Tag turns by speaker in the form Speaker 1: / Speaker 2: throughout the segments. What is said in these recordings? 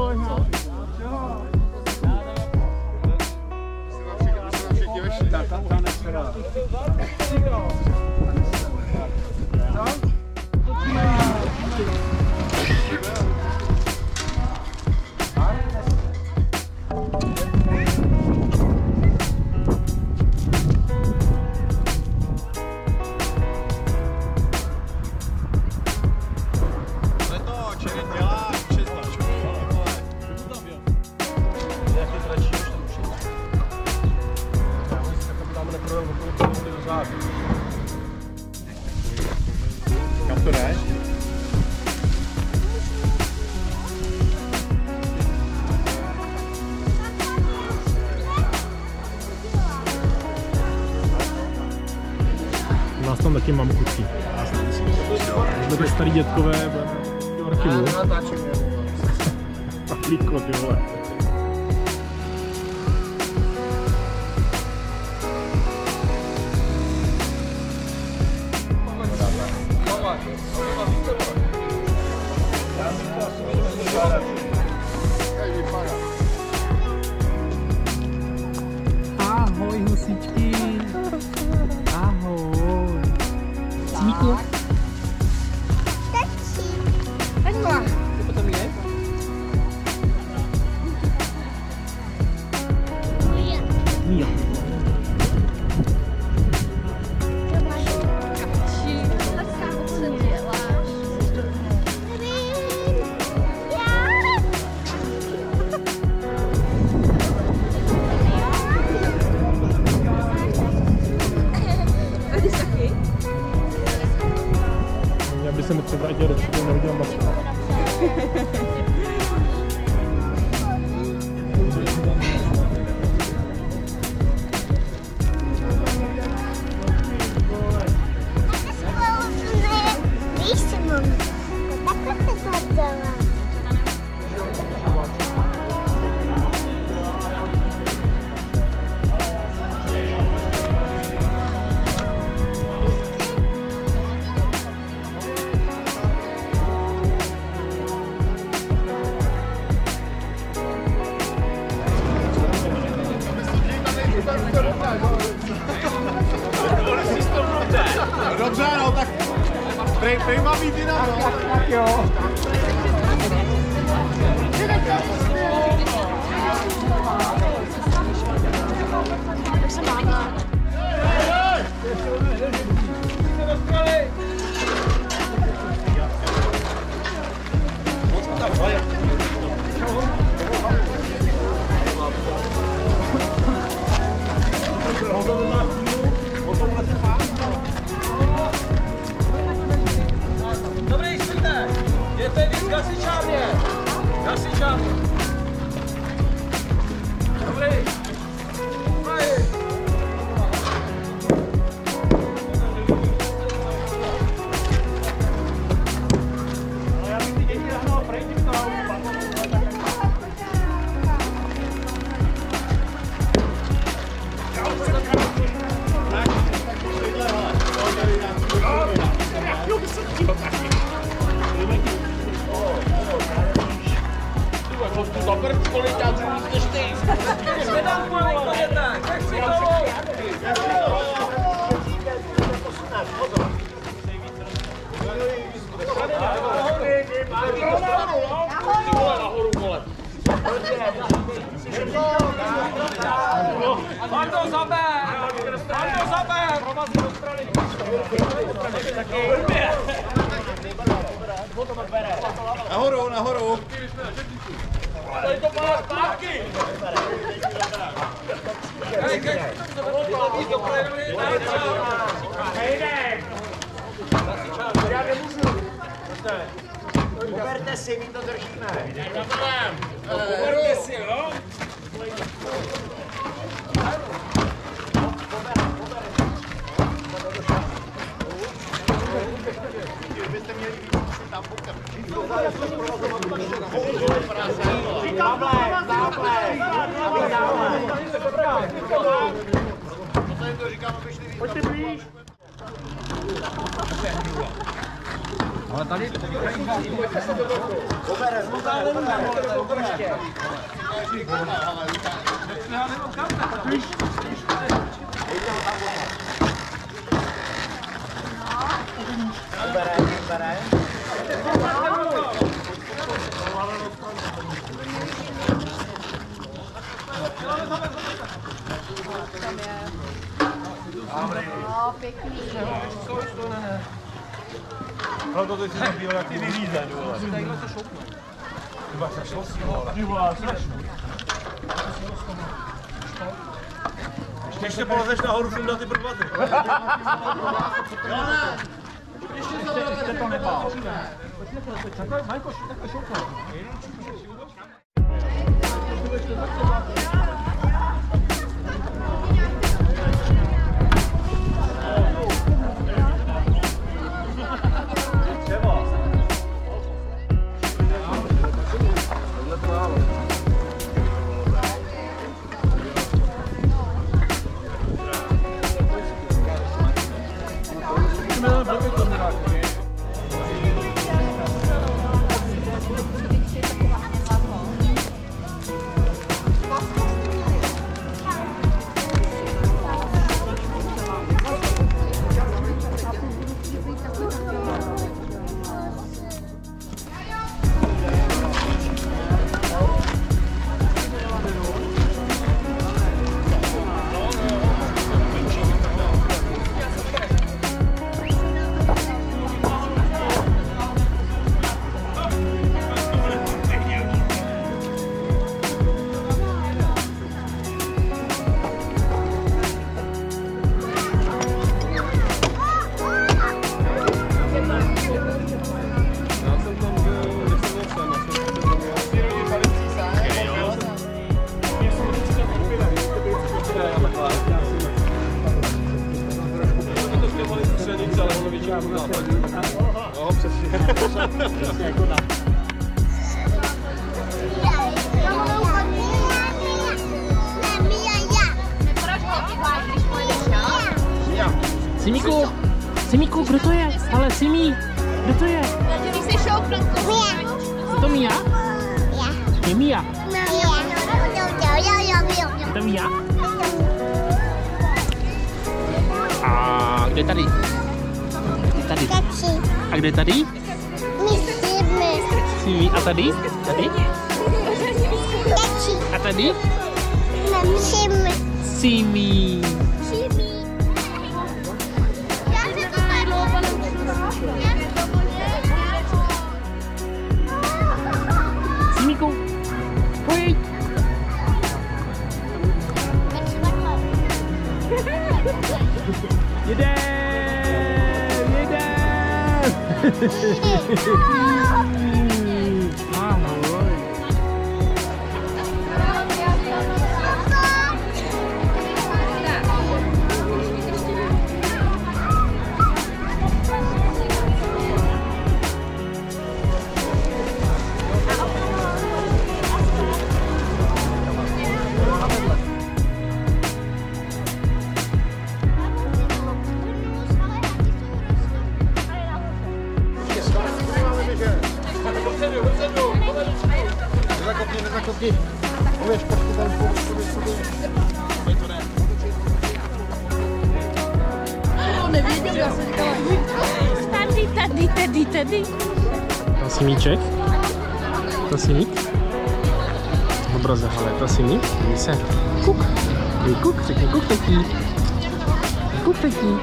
Speaker 1: Kam to jdeš?
Speaker 2: U nás tam taky mám kucí. Jsme ty starý dětkové do archivu. Paplíko, ty vole.
Speaker 3: Ahoj, husičky. Ahoj. Cíku. Takhle. Co potom je? Mia.
Speaker 2: Aby se mi převrátil do školy, neviděl masku.
Speaker 1: Dobře, no tak prej má být jinak, no. Tak jo.
Speaker 4: Tak se máme.
Speaker 3: Dobrý, švíte! Jděte víc gasičárně! Gasičárně! Dobrý! Já bych ty děti nahnal prej tím tam.
Speaker 5: Zabrt, kolik já dřů než ty.
Speaker 3: Zvedám kolik to je tak, jak si to?
Speaker 5: Nahoru, vole.
Speaker 3: Mám to zaber! Mám to zaber! Provazí do strany.
Speaker 1: Nahoru, nahoru.
Speaker 5: Tady to má zpátky.
Speaker 3: Já nemůžu.
Speaker 5: Poberte si, my to držíme.
Speaker 3: Poberte si, jo?
Speaker 1: Byste měli víc si tam pokrm.
Speaker 2: A
Speaker 4: Pěkný.
Speaker 1: Ale to teď si nabíl jak ty vyřízeň, vole. Tadyhle to šoupnu. Chyba se šlostí, vole. Ty vole, strašný. Když se polezeš nahoru, sundat ty brbaty. Ještě to nebál. Majko, takhle šoupnu. No, přesně. Přesně jako na.
Speaker 2: Simíku, kdo to je? Ale Simí, kdo to je? Je to Mia? Je Mia. Je to Mia? A kde je tady? Tady. A kde je tady? Simí. A tady? Tady? A tady? Simí. Simíku, pojď. Jedem. Ahoj.
Speaker 1: Nezakopni. Uvěř, počkej tam
Speaker 4: Nevěděl, já jsem tady.
Speaker 2: To Simíček? To Simík? Obraze, ale to Simík? Dívej se. Kuk. Kuk, řekni kuk taký. Kuk taký.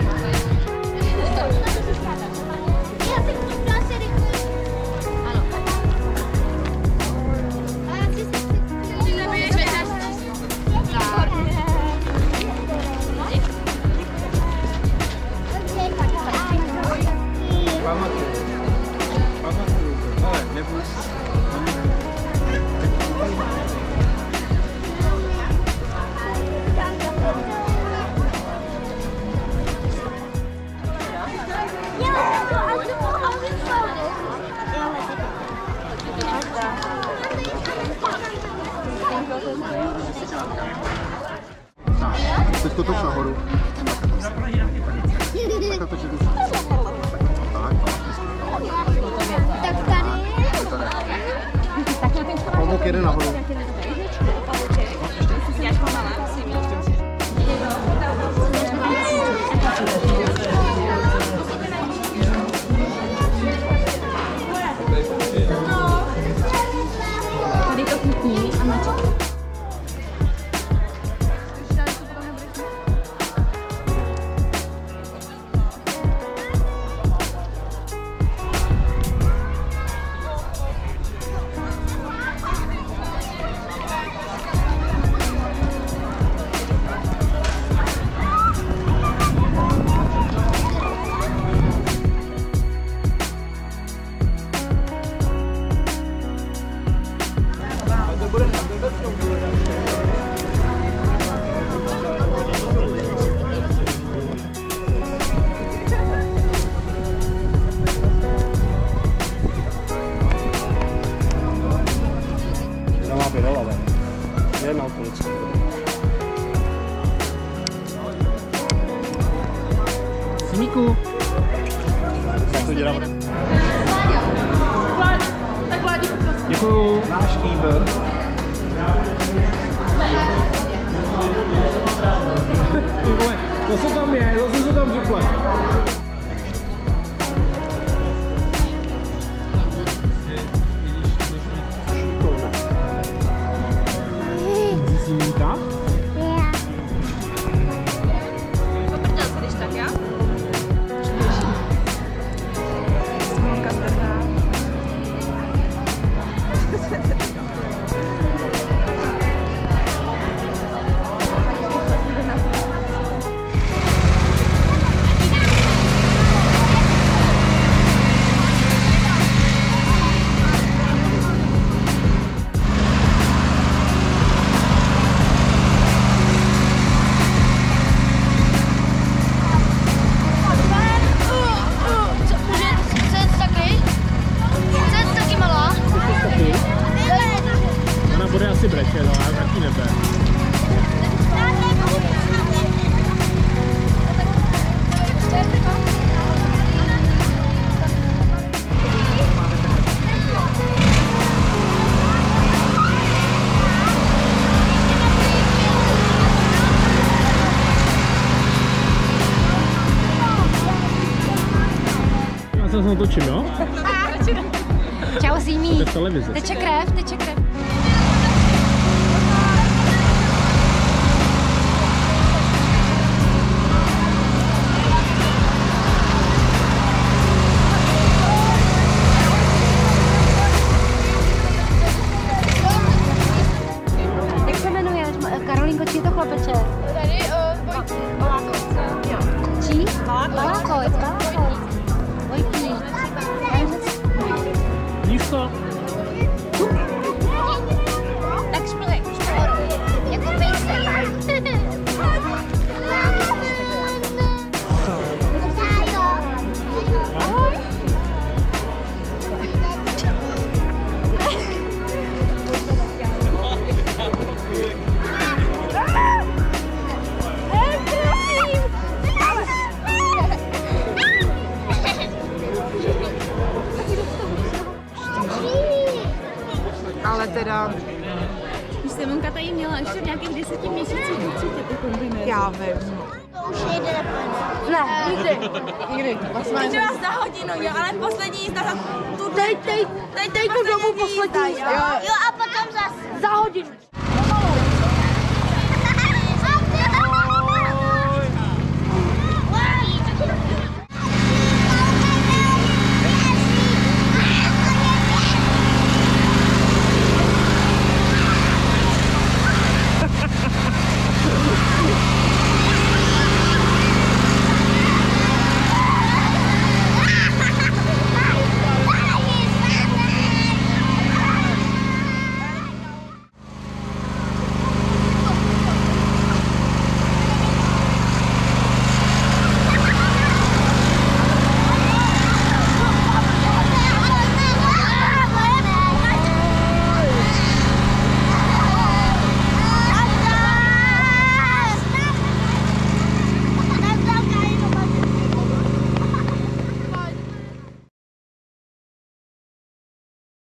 Speaker 1: Teď to toč nahoru. Tak to
Speaker 4: Tak tady.
Speaker 6: Pavouk jede nahoru.
Speaker 4: Tady to chytní a načít.
Speaker 2: Simíku.
Speaker 6: Jak to děláme?
Speaker 2: Děkuju.
Speaker 6: Náš kýbl.
Speaker 2: Ty vole, zase tam je, zase se tam vyplat. Simíka? Ona bude asi brečet, ale taky nebe. Já se natočím, jo?
Speaker 4: Čau, Simí.
Speaker 2: To je televize.
Speaker 4: Teče krev, teče krev. Jak se jmenuješ? Karolinko, či je to chlapeče? Tady Čí? Valákojc. Vojtík.
Speaker 2: Místo.
Speaker 4: Tak šplek. Jako pejsek.
Speaker 7: Ale teda...
Speaker 8: Simonka tady měla ještě v nějakých 10 měsících určitě ty kombinézy.
Speaker 7: Já vím.
Speaker 4: Ne,
Speaker 7: Nikdy.
Speaker 8: Takže vás za hodinu, jo, ale poslední jízda za tu...
Speaker 4: Teď tu dobu poslední.
Speaker 8: Jo.
Speaker 4: Jo, a potom zase za hodinu.